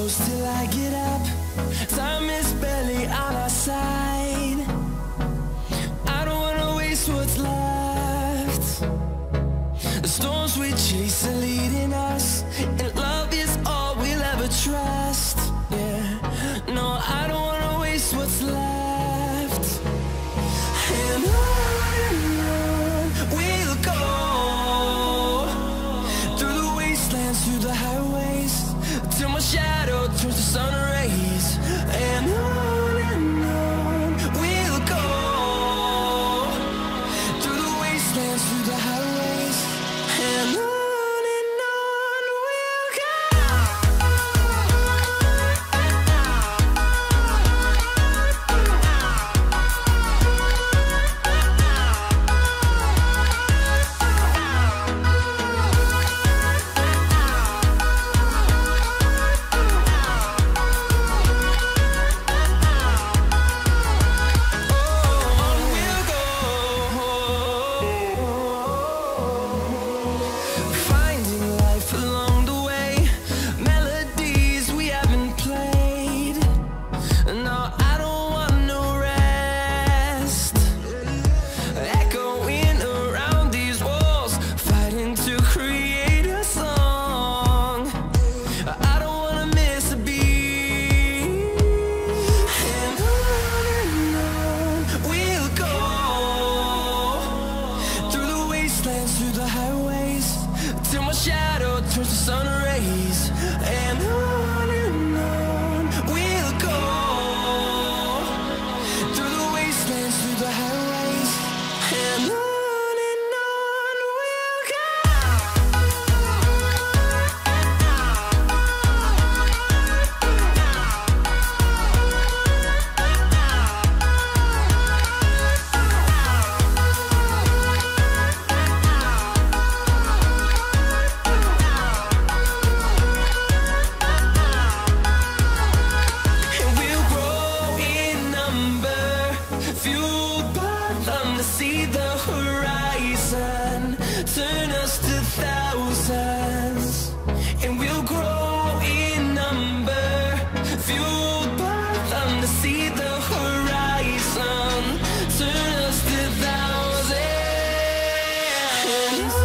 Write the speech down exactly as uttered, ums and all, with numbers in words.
close till I get up. Time is barely on our side. I don't wanna waste what's left. The storms we chase are leading us, and love is all we'll ever trust. Yeah, no, I don't wanna waste what's left. And on and on we'll go, through the wastelands, through the highways, till my shadow turns to sun rays. And on and on we'll go, through the wastelands, through the highways, and on. Through the highways, till my shadow turns to sun rays. And on and on we'll go, through the wastelands, through the highways, and on. Fueled by them to see the horizon, turn us to thousands, and we'll grow in number. Fueled by them to see the horizon, turn us to thousands.